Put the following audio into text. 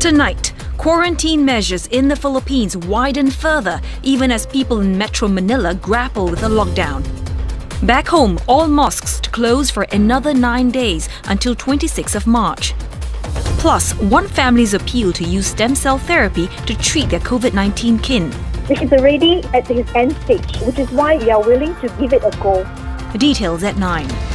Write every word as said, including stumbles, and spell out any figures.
Tonight, quarantine measures in the Philippines widen further, even as people in Metro Manila grapple with a lockdown. Back home, all mosques to close for another nine days until twenty-sixth of March. Plus, one family's appeal to use stem cell therapy to treat their COVID nineteen kin. It's already at its end stage, which is why we are willing to give it a go. Details at nine.